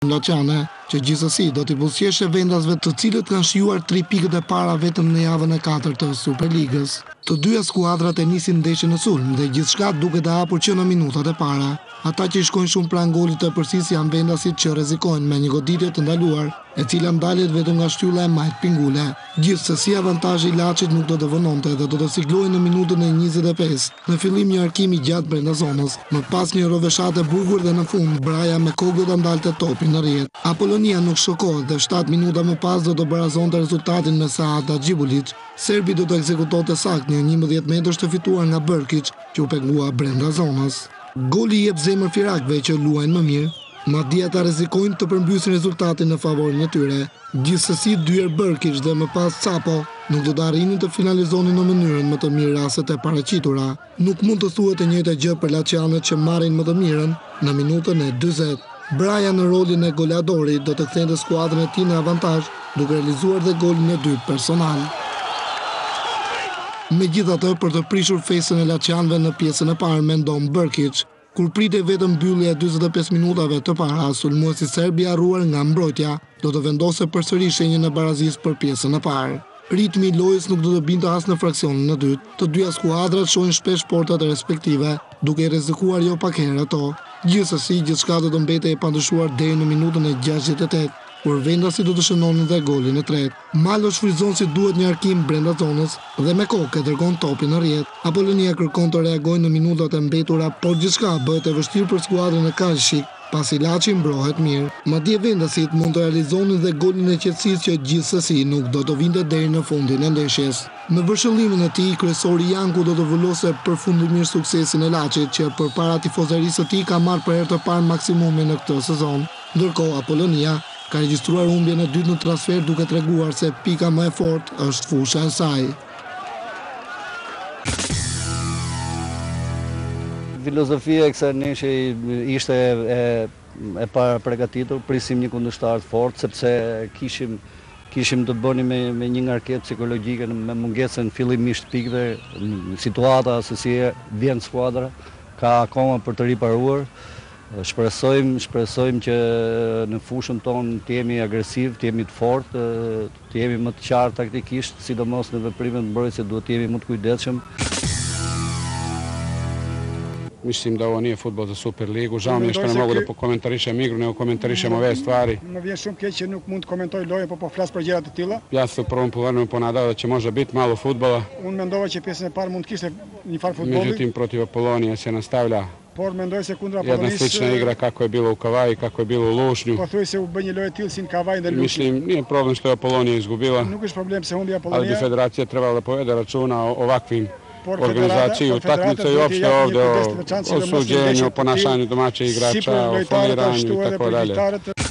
Laçane, që gjithsesi do t'i buzëqeshë vendasve të cilët kanë shijuar 3 pikët e para vetëm në javën e 4 të Superligës. Të dyja skuadrat e nisin ndeshjen në sulm dhe gjithçka duket e hapur që në minutat e para. Ata që i shkojnë shumë pranë golit të përsis janë vendasit që rrezikojnë me një goditje të ndaluar, e cila ndalet vetëm nga shtylla e Majt Pingule. Gjithsesi avantazhi i Laçit nuk do të vononte dhe do të siglohej në minutën e 25. Në fillim një arkimi gjatë brenda zonës, më pas një roveshate bukur dhe në fund Braja me kokë do ta ndalte topin në rrjet. Apolonia nuk shokohet dhe 7 minuta më pas do të barazonte rezultatin me Saad Xhibulic. Serbi do të ekzekutonte saktë një 11 metrësh të fituar nga Bërkic, që u pengua brenda zonës. Goli jep zemër firakëve që luajnë më mirë, madje ata rrezikojnë të përmbysin rezultatin në favorin e tyre. Gjithsesi dyer Bërkic dhe më pas Capo nuk do të arrinin të finalizonin në mënyrën më të mirë rastet e paraqitura. Nuk mund të thuhet e njëjta gjë për laçianët që marrin më të mirën në minutën e 40. Braja në rolin e goleadorit do të kthente skuadrën e tij në avantazh, duke realizuar dhe golin e dytë personal. Megjithatë, për të prishur fesën e laçianëve në pjesën e parë mendon Bërkic, kur pritej vetëm mbyllja e 45 minutave të para, sulmuesi serb i harruar nga mbrojtja do të vendose përsëri shenjën e barazisë për pjesën e parë. Ritmi i lojës nuk do të binte as në fraksionin e dytë. Të dyja skuadrat shohin shpesh portat e respektive, duke i rrezikuar jo pak herë ato. Gjithsesi, gjithçka do të mbetej e pandryshuar deri në minutën e 68. Kur vendasi do të shënonin dhe golin e tretë. Malo shfryzon si duhet një arkim brenda zonës dhe me kokë e dërgon topin në rrjet. Apolonia kërkon të reagojë në minutat e mbetura, por gjithçka bëhet e vështirë për skuadrën e Kalshik, pasi Laçi mbrohet mirë. Madje vendasit mund të realizonin dhe golin e qetësisë që gjithsesi nuk do të vinte deri në fundin e ndeshjes. Në vërshëllimin e tij, kryesori Janku do të vullose përfundimisht suksesin e Laçit, që përpara tifozërisë së tij ka marrë për herë të parë maksimumin në këtë sezon. Ndërkohë Apolonia ka regjistruar humbjen e dytë në transfer, duke treguar se pika më e fortë është fusha e saj. Filozofia e kësaj ndeshje ishte e para përgatitur, prisim një kundërshtar të fortë sepse kishim të bëni me një ngarkesë psikologjike me mungesën fillimisht pikëve, situata se si vjen skuadra, ka akoma për të riparuar. Shpresojmë që në fushën tonë të jemi agresiv, të jemi të fortë, të jemi më të qartë taktikisht, sidomos në veprimet mbrojtëse duhet të jemi më të kujdesshëm. Mislim da ovo nije fudbal za Superligu, žao mi je što ne mogu da komentarišem igru, nego komentarišem ove stvari. Më vjen shumë keq që nuk mund të komentoj lojën, po flas për gjëra të tilla. Ja se u prvom poluvremenu ponadao da će možda biti malo fudbala. Unë mendova që pjesën e parë mund të kishte një farë futbolli. Međutim, protiv Apolonije se nastavlja por mendoj se kundra jedna Apolonisë slična igra kako je bilo u Kavaji, kako je bilo u Lušnju. po thuaj se u bë një lojë tillë si në Kavaj dhe Lušnjë. Mislim, nije problem što je Apolonija izgubila, Nuk është problem se humbi ali Apolonia. bi federacija trebala da povede računa o ovakvim Por organizaciji utakmice i uopšte ovdje o suđenju, o ponašanju domaćih igrača, o foliranju i tako dalje.